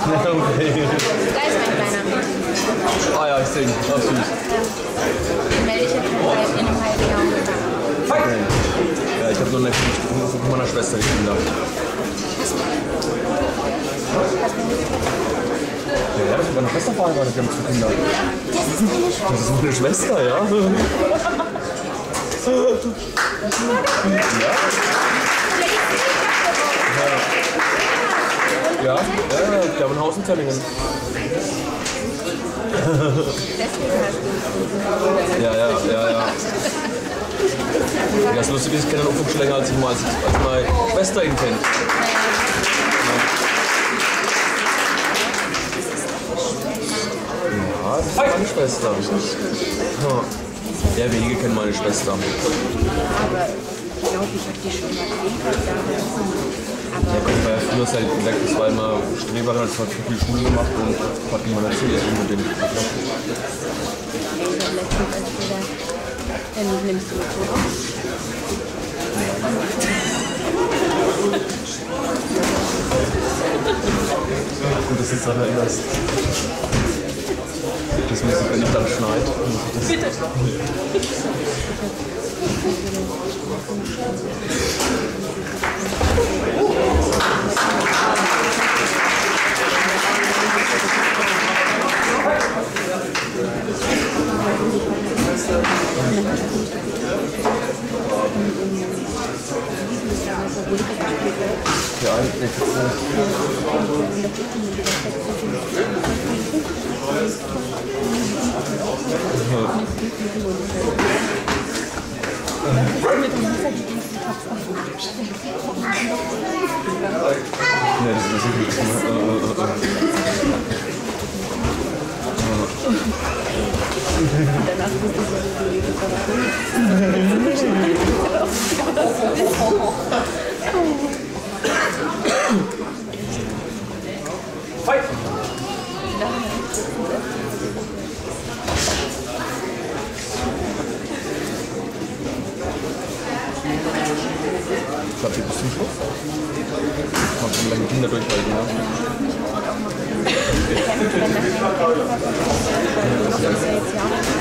Okay. Da ist mein kleiner. Ah ja, ich sehe ihn. Oh, süß. Den melde ich jetzt in einem halben Jahr ungefähr. Okay. Ja, ich habe noch nicht von meiner Schwester die Kinder. Ja, ich habe meine Schwester verheiratet, wir haben 2 Kinder. Das ist deine Schwester. Das ist meine Schwester, ja. Ja, wir haben ein Haus in Tellingen. Deswegen hast du. Ja. Ja, das Lustige ist, ich kenne den Ufuk schon länger als meine Schwester ihn kennt. Ja, das ist meine Schwester. Ja, wenige kennen meine Schwester. Aber ich glaube, ich habe die schon mal Ja, ich war ja früher selten weg, das war immer Streberin, hat viel Schule gemacht und hat niemand erzählt unbedingt. Dann nimmst du mit so. Und das ist dann erinnerst. Das muss ich, wenn ich dann schneide. Bitte. Ja, eigentlich. Ja, das ist wirklich Danach bist du Fight! Ich glaube, hier bis zum Schluss. Man kann lange Kinder durchhalten, ja. wenn das